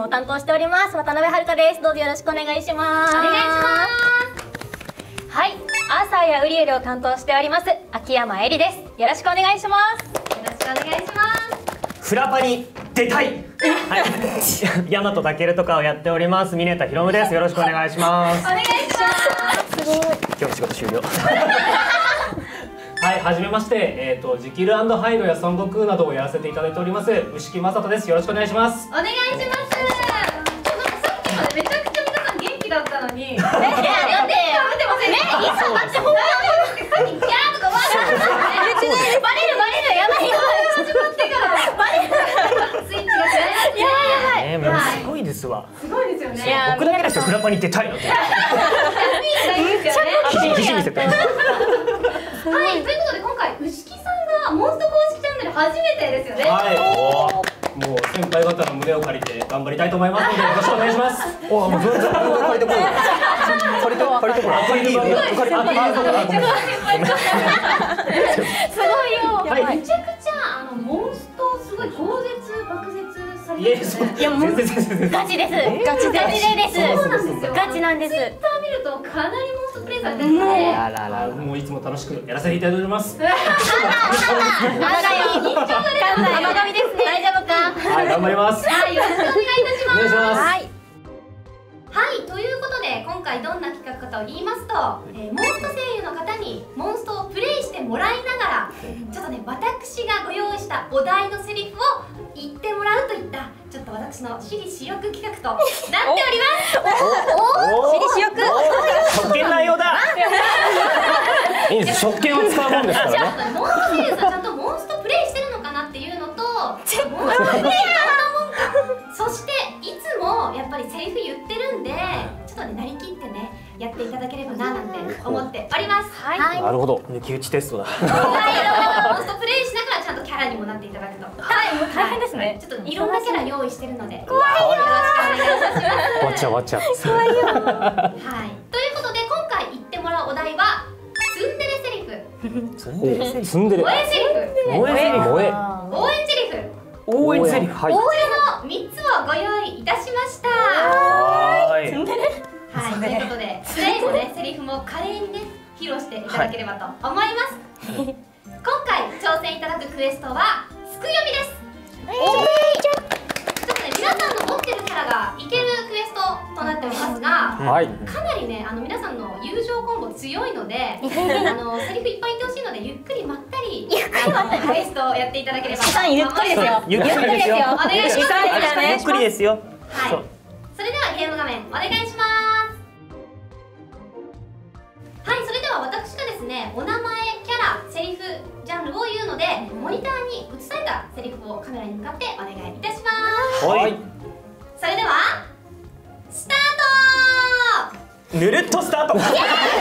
を担当しております渡辺遥です。どうぞよろしくお願いします。 お願いします。はい、アーサーやウリエルを担当しております秋山絵里です。よろしくお願いします。よろしくお願いします。 フラパに出たい。はい、大和たけるとかをやっております峰田ひろむです。よろしくお願いします。 お願いします。 すごい。 今日仕事終了。はい、はじめまして、ジキル&ハイドや孫悟空などをやらせていただいております牛木正人です。よろしくお願いします。 お願いします。さっきまでめちゃくちゃ皆さん元気だったのに。いや、だって。いつもだってほんまにさっきギャーとかわーってバレるやばい始まってからバレるスイッチが違います。 すごいですわ。 すごいですよね。 僕だけですよフラパに出たいのって。肘見せて。 はい、ということで今回牛木さんがモンスト公式チャンネル初めてですよね。 はい。もう先輩方の胸を借りて頑張りたいと思いますのでよろしくお願いします。お、もう全然借りてこい。借りてこい。 すごいよ。 はい。 めちゃくちゃモンストすごい豪絶爆絶されいや、 てるね。 いやもう全然ガチです。ガチです。 そうなんですよ。 ガチなんです。 ツイッター見るとかなりモンストプレイされてるので。 あらら、もういつも楽しくやらせていただいております。 甘神ですね。大丈夫か。 はい、頑張ります。 はい、よろしくお願いいたします。 お願いします。 はい。 はい、ということで今回どんな企画かと言いますと、モンスト声優の方にモンストをプレイしてもらいながらちょっとね、私がご用意したお題のセリフを言ってもらうといったちょっと私の私利私欲企画となっております。 私利私欲。 職権内容だ。いいんです。職権を使うもんですからね。 モンスト声優さんちゃんとモンストプレイしてるのかなっていうのと、モンストプレイヤーどんなもんか、そしていつもやっぱりセリフ言ってるんでちょっとね、なりきってねやっていただければななんて思っております。はい。 なるほど。抜き打ちテストだ。 モンストプレイしながらちゃんとキャラにもなっていただくと。 はい、もう大変ですね。 ちょっといろんなキャラ用意してるので、怖いよ。よろしくお願いいたします。 わちゃわちゃ。 怖いよ。 はい。ということで今回言ってもらうお題はツンデレセリフ、 ツンデレ。ツンデレ。 応援セリフ、 応援セリフ。 応援セリフ、 応援セリフ。はい。 応援の3つをご用意いたしました。 はい。 ツンデレ。 はい。ということでプレイもね、セリフも華麗にね披露していただければと思います。今回挑戦いただくクエストはすく読みです。ちょっとね、皆さんの持ってるキャラがいけるクエストとなっておりますが、 はい。 かなりね、皆さんの友情コンボ強いので、セリフいっぱい言ってほしいのでゆっくりまったりクエストをやっていただければと思います。 ゆっくりですよ。 ゆっくりですよ。 お願いします。 ゆっくりですよ。 はい。それではゲーム画面お願いします。はい、それでは私がですね、お名前、キャラ、セリフ、ジャンルを言うので、モニターに映されたセリフをカメラに向かってお願いいたします。 はい。 それではスタート。 ぬるっとスタート。 ぬるっ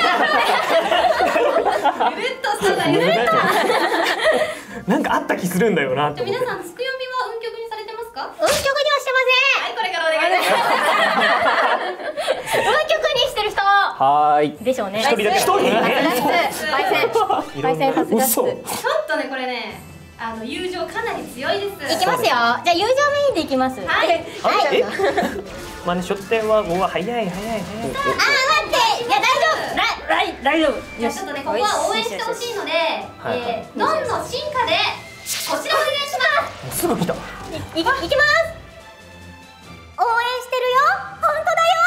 とスタート。ぬるっと。 なんかあった気するんだよな。 じゃあ皆さん、つくよみは運曲にされてますか？ 運曲にはしてはい、これからお願いします。 ません。運曲にしてる人。 はーい。 でしょうね。 一人だけ。一人。 焙煎さすがっす。 嘘。 ちょっとね、これね、友情かなり強いです。 いきますよ。じゃあ友情メインでいきます。 はい。 え？まあね、出店はもう早い。 待って。いや大丈夫。 じゃあちょっとね、ここは応援してほしいので、ドンの進化でこちらお願いします。 すぐ来た。 いきます。応援してるよ。本当だよ。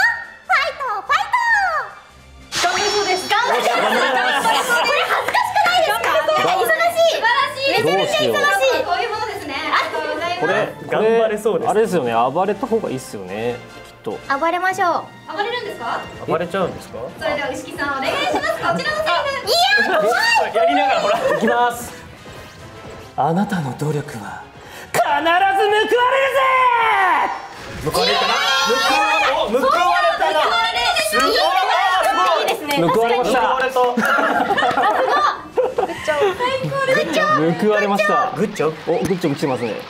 ファイト。頑張りそうです。頑張りそうです。これ恥ずかしくないですか？忙しい。 素晴らしい。 めちゃめちゃ忙しい。 こういうものですね。ありがとうございます。 これ頑張れそうです。 あれですよね、暴れた方がいいですよね、きっと。 暴れましょう。 暴れるんですか？ 暴れちゃうんですか？ それでは牛木さんお願いします。こちらのセリフ。 いや怖い。 やりながらほら。 いきます。あなたの努力は必ず報われるぜ。 報われたな。報われたな。すごい。 いいですね。 報われました。 報われた。 報われました。 グッジョブ。 お、グッジョブ来てますね。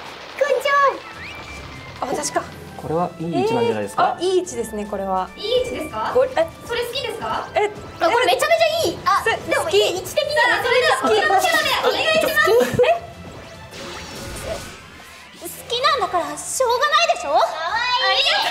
あ、私か。 これはいい位置なんじゃないですか。 いい位置ですね、これは。 いい位置ですか？ これ、 それ好きですか？ これめちゃめちゃいい。あ、でも位置的にはそれではこちらのキャラでお願いします。 好きなんだからしょうがないでしょ。ありが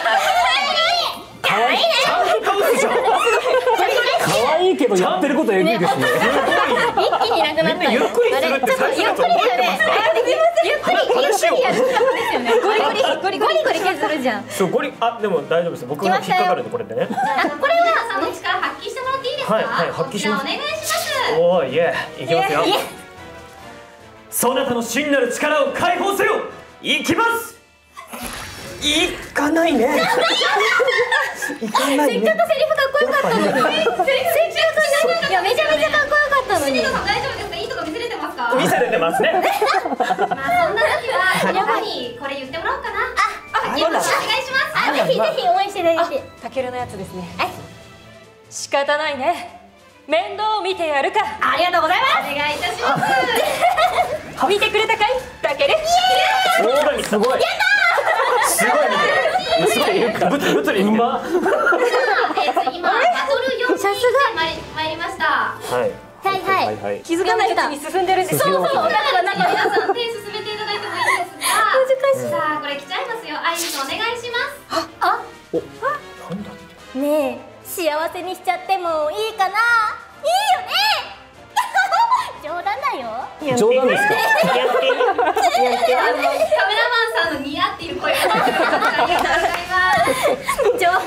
いけどやってることえぐいですね。 一気になくなったよ。 ゆっくりするって最初のやつ覚えてますか？ ゆっくり話をやるですよね。ゴリゴリ削るじゃん。 そうゴリでも大丈夫です。僕の引っかかるんでこれでね。 これはさんの力発揮してもらっていいですか？ はい発揮します。 こちらお願いします。 おーいえいきますよ。そなたの真なる力を解放せよ。いきます。いかないね。いかないね。 せっかくセリフかっこよかったのに。せっかくいやめちゃめちゃかっこよかったのに。 シニトさん大丈夫ですか？いいとこ見せれてますか？ 見せれてますね。 まあそんな時はやっぱりこれ言ってもらおうかな。あ、お願いします。 ぜひぜひ応援していただいて。 たけるのやつですね。仕方ないね。面倒を見てやるか。 ありがとうございます。 お願いいたします。 見てくれたかい、たける。 すごい。すごい見てる。すごい。物理うま。 次今バトル4に参りました。 はい。 はい。 気づかないうちに進んでるんですよ。 そうだからなんか皆さん手進めていただいてもいいですが、難しい。さあこれ来ちゃいますよ。アイリスお願いします。 なんだって。 ねえ、幸せにしちゃってもいいかな。いいよね。冗談だよ。 冗談ですか？ カメラマンさんのニヤっていう声が聞こえてます。ありがとうございます。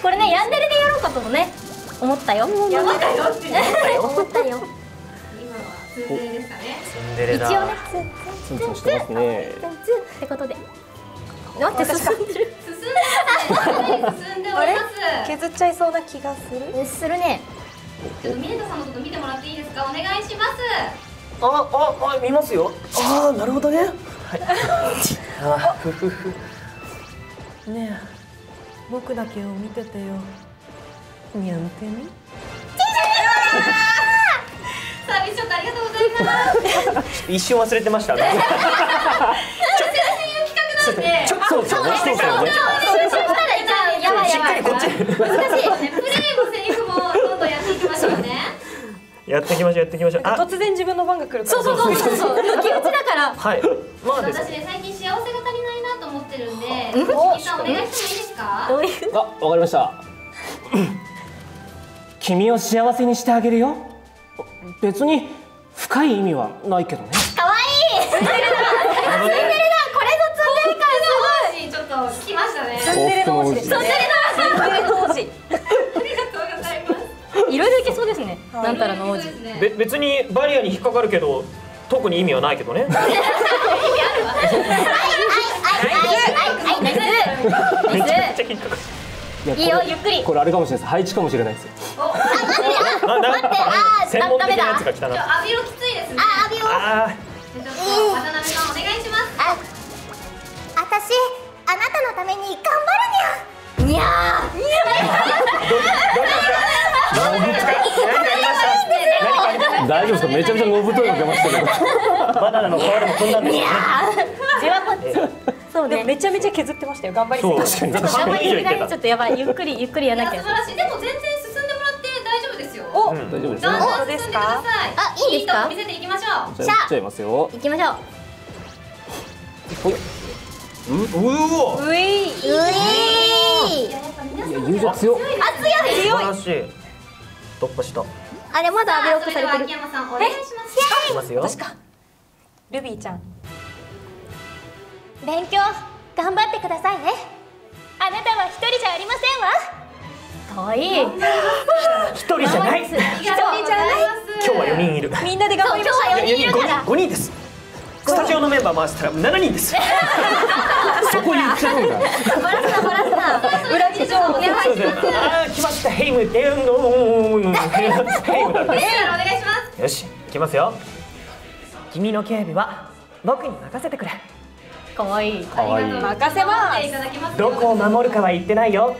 これね、ヤンデレでやろうかともね思ったよ。 やばかよっていう。 思ったよ。 今はツンデレですかね。 ツンデレだ。 一応ね、 ツンツンしてますね。 ツンってことで。待って、進んでる。 進んでおります。 削っちゃいそうな気がする。 するね。 ちょっとミネタさんのこと見てもらっていいですか？お願いします。 見ますよ。なるほどね。はい。ふふふ。 ねえ、僕だけを見ててよ。にゃんてみ。 サービスショットありがとうございます。 一瞬忘れてましたね。 そういう企画なんで。 そうですよね。 やばいやばい。 こっち。 難しい。プレイもセリフもどんどんやっていきましょうね。 やっていきましょう。 突然自分の番が来るから。 そう。抜き打ちだから。 はい。まあです私ね最近幸せが足りないなと思ってるんで、 お一旦お願いしてもいいですか？ どういう。 わかりました。君を幸せにしてあげるよ。別に深い意味はないけどね。 可愛い。ツンデレだ。これぞツンデレ感ちょっと来ましたね。 ツンデレの王子です。ツンデレの王子。 ありがとうございます。 いろいろいけそうですね。なんたらの王子。 別にバリアに引っかかるけど特に意味はないけどね。 はい、ナイス。 めちゃめちゃ引っかかる。 いいよ、ゆっくり。 これあれかもしれないです。配置かもしれないですよ。 専門的なやつが来たな。 アビロきついですね。 アビオ。 ちょっと渡辺さんお願いします。 私、あなたのために頑張るにゃ。にゃ大丈夫ですか？めちゃめちゃのぶといの出ましたけど。 バナナの皮でも踏んだんですよね。 じわこっち。そうね。 めちゃめちゃ削ってましたよ。頑張りすぎて。 そう確かに。 頑張りすぎだね。ちょっとやばい。ゆっくりやらなきゃ。 素晴らしい。でも全然進んでもらって大丈夫ですよ。 お、 大丈夫ですどんよ。 どん進んでください。 あ、いいですか？ いいとこ見せていきましょう。 じゃあやっちゃいますよ。 行きましょう。 ほい。 うい。 いややっぱ皆さん友情強っ。 強い。 素晴らしい。突破した。 あれまだアベロッそれでクされてる。 は秋山さんお願いします。 いきますよ。 確か。ルビーちゃん。 勉強頑張ってくださいね。あなたは一人じゃありませんわ。可愛い。 一人じゃない。 ありがとうございます。 今日は4人いる。 みんなで頑張りましょう。 今日は4人いるから。 5人です。スタジオのメンバー回したら7人です。 そこ言っちゃうんだ。 バラすな。 裏事情をね。 そうです。来ましたヘイムっていうの。ヘイムだね。 お願いします。 よし、いきますよ。君の警備は僕に任せてくれ。 可愛い。 可愛い。 任せます。 いただきます。 どこを守るかは言ってないよ。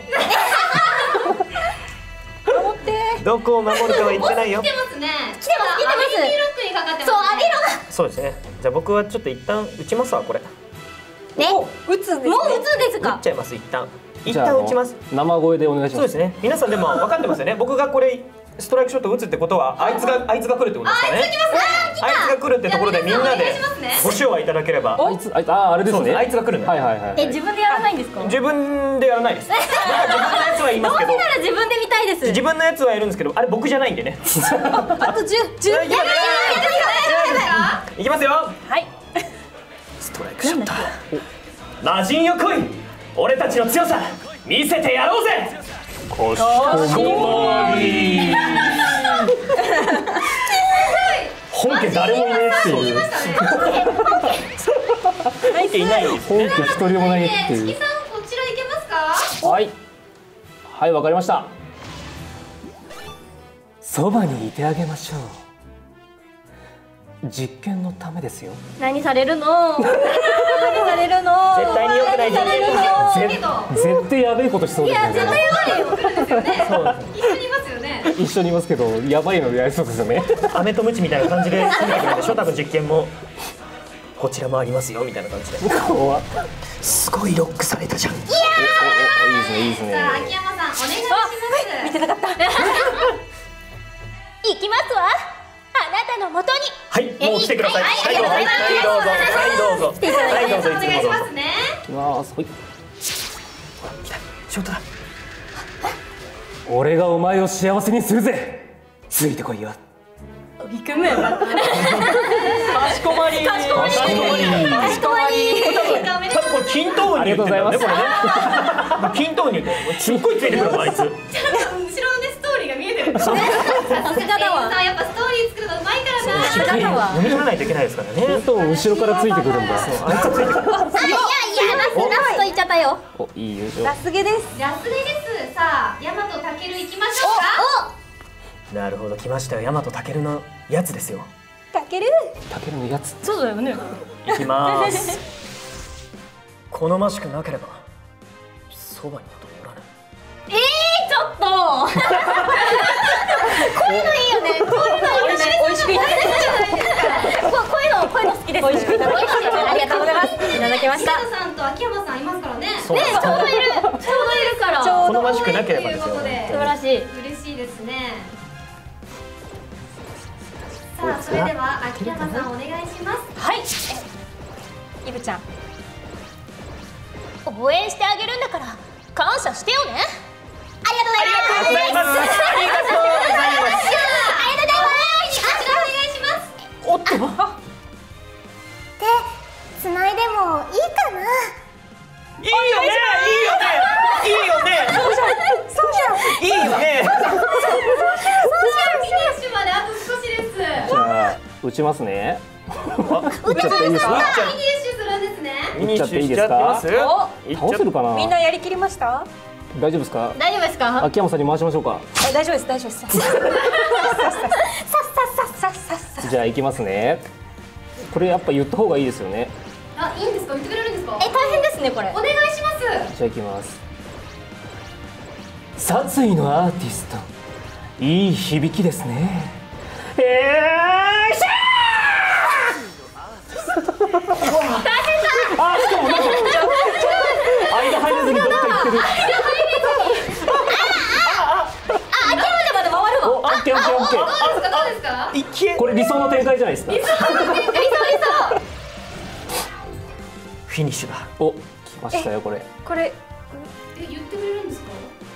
守って。 どこを守るかは言ってないよ来。てますね。 来てます。 アビリロックにかかってますね。 そう、アビロが。 そうですね。じゃあ僕はちょっと一旦打ちますわこれ。 ね。 打つんですね。 もう打つんです打かっ。ちゃいます一旦。一じゃあ旦打ちます。 生声でお願いします。 そうですね。皆さんでも分かってますよね。僕がこれストライクショット打つってことはあいつが来るってことですかね。あいつが来るってところでみんなでご唱和いただければ。 あいつあれですね。 あいつが来るんだ。 はいはいはい。 自分でやらないんですか？ 自分でやらないです。自分のやつは言いますけど。 どうせなら自分で見たいです。 自分のやつはやるんですけど、あれ僕じゃないんでね。 あと10。 いきますよ。 はい。 ストライクショット。魔人よ来い。俺たちの強さ見せてやろうぜ。かしこまり。本家誰もいねえっていう。本家いないよ。 本家一人もないっていう。 チキさんこちら行けますか？ はいはいわかりました。そばにいてあげましょう。実験のためですよ。 何されるの？何されるの？ 絶対に良くない実験。 絶対やべえことしそうですね。 絶対やばいよ。 一緒にいますよね。 一緒にいますけどやばいのやりそうですよね。 飴とムチみたいな感じで攻めてくるんでしょ。多分実験もこちらもありますよみたいな感じで。 怖っ。 すごいロックされたじゃん。 いいですねいいですね。 さあ秋山さんお願いします。 見てなかった。 行きますわ。あなたの元に。 はいもう来てください。はいどうぞはいどうぞはいどうぞはいどうぞ。 お願いしますね。 いきます。はい。 来た仕事だ。 俺がお前を幸せにするぜ。ついてこいよ。 ビッグムーン。 かしこまり。 多分これ均等に言ってんだよねこれね。均等に言ってすっごいついてくるのあいつ。 後ろのねストーリーが見えてる。 さすがだわ。 やっぱストーリー作るのうまいからな。 しっかり読み取らないといけないですからね。 本当後ろからついてくるんだ。 あいつついてくる。 ラストいっちゃったよ。 おいいよ。 ラスゲです。 ラスレです。さあ大和たける行きましょうか。 なるほど来ましたよ。大和たけるのやつですよ。 たける。 たけるのやつ。 そうだよね。 いきます好ましくなければそばにはとおらぬ。 ちょっと。こういうのいいよね。こういうのいいよね。 美味しくいただきました。 こういうの好きです。美味しくいただきました。ありがとうございます。いただきました。 北さんと秋山さんいますからね。 そうちょうどいるから。 好ましくなければですよ。 ということで素晴らしい。 嬉しいですね。さあそれでは秋山さんお願いします。 はい。 イブちゃん。 応援してあげるんだから感謝してよね。ありがとうございます。 ありがとうございます。 ありがとうございます。こちらお願いします。 おっと手繋いでもいいかな。 いいよねいいよねいいよねいいよね。 フィニッシュまであと少しです。 じゃあ打ちますね。打っちゃっていいですか。 フィニッシュするんですね。 フィニッシュしちゃってます。 倒せるかな。 みんなやりきりました。 大丈夫ですか。 大丈夫ですか。 秋山さんに回しましょうか。 大丈夫です大丈夫です。 じゃあ行きますね。これやっぱ言った方がいいですよね。 あ、いいんですか。言ってくれるんですか。 大変ですねこれ。 お願いします。 じゃあ行きます。殺意のアーティスト、いい響きですね。しゃー。大変だ。あ、しかもなんか間入らずにどっか行ってる。 秋山でまで回るわ。 お、オッケーオッケーオッケー。 どうですか。 いけ。 これ理想の展開じゃないですか。 フィニッシュだ。 お、来ましたよこれ。 これ言ってくれるんですか。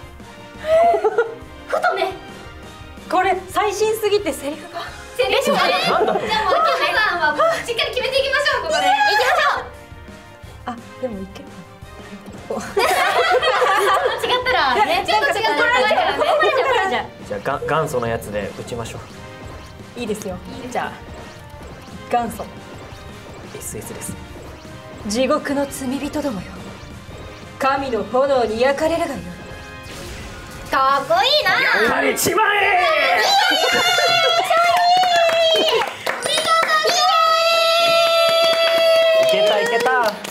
ふとね。 これ最新すぎてセリフが。 セリフがね。 なんだこれ。 じゃあもう秋山さんはしっかり決めていきましょう。ここで。 行きましょう。 あ、でもいける。 違ったらね。ちょっと違ったらね。 じゃあ元祖のやつで打ちましょう。 いいですよ。じゃあ元祖 SS です。 地獄の罪人どもよ、神の炎に焼かれるがよい。 かっこいいな。 やれちまえ。いけたいけた。 皆さんちょっと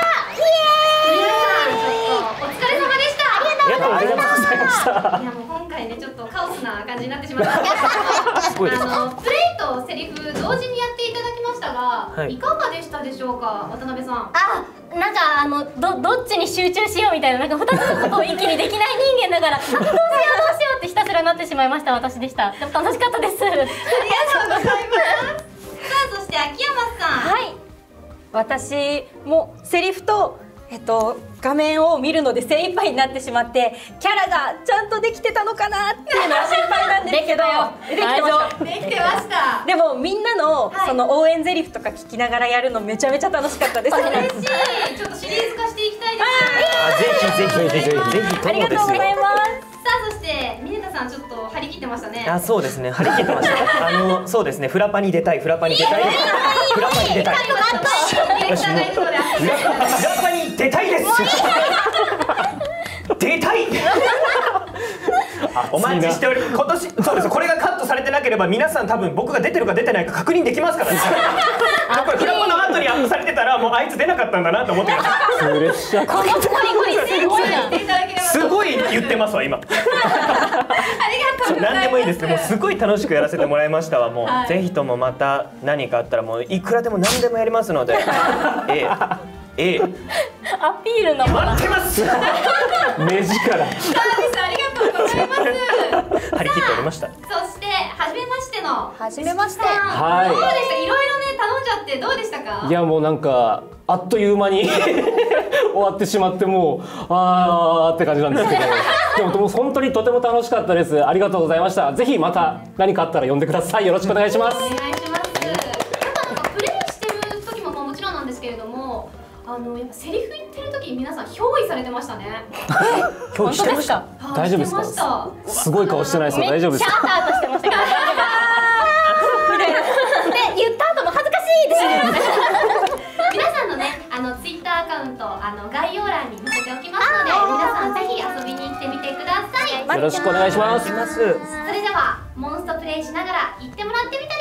お疲れ様でした。 ありがとうございました。 いやもう今回ねちょっとカオスな感じになってしまったんですけど、 すごいですプレイとセリフ同時にやっていただきましたが、 はいいかがでしたでしょうか、渡辺さん。 あ、なんかどっちに集中しようみたいな、なんか2つのことを一気にできない人間だから、どうしようってひたすらなってしまいました私でした。でも楽しかったです。 ありがとうございます。さあそして秋山さん。 はい、私もセリフと画面を見るので精一杯になってしまってキャラがちゃんとできてたのかなっていうのは心配なんですけどできてました。 できてました。 でもみんなのはいその応援ゼリフとか聞きながらやるのめちゃめちゃ楽しかったです。 嬉しい。ちょっとシリーズ化していきたいです。 ぜひぜひぜひぜひとありがもですよ。 とうございます。 さあそしてミネタさんちょっと張り切ってましたね。 あ、そうですね。張り切ってました。そうですね。フラパに出たい、フラパに出たい、フラパに出たい。 ディレクターがいるので。 フラパに出たいです。出たい。お待ちしており、今年そうです。これがカットされてなければ皆さん多分僕が出てるか出てないか確認できますからね。これフラパの後にアップされてたらもうあいつ出なかったんだなと思ってました。 プレッシャーかけてすごいな。 いただければ。 すごい言ってますわ今。 ありがとうございます。 何でもいいですね。もうすごい楽しくやらせてもらいましたわ。もう、 はいぜひともまた何かあったらもういくらでも何でもやりますので。 アピールのもの。 待ってます。 目力。 サービスありがとうございます。 張り切っておりました。 そして初めましての初めまして。 はいどうでした。いろいろね頼んじゃってどうでしたか。 いやもうなんかあっという間に終わってしまってもうあーって感じなんですけどでも本当にとても楽しかったです。ありがとうございました。ぜひまた何かあったら呼んでください。よろしくお願いします。 お願いします。やっぱなんかプレイしてる時ももちろんなんですけれども、やっぱセリフ言ってる時皆さん憑依されてましたね。 今日してました。 はい大丈夫ですか。 してました。 すごい顔してないですよ。大丈夫ですか。 シャーターとしてましたけど大丈夫ですか。で言った後も恥ずかしいです。 皆さんのねツイッターアカウント概要欄に載せておきますので皆さんぜひ遊びに来てみてください。 よろしくお願いします。 ます。 それではモンストプレイしながら行ってもらってみて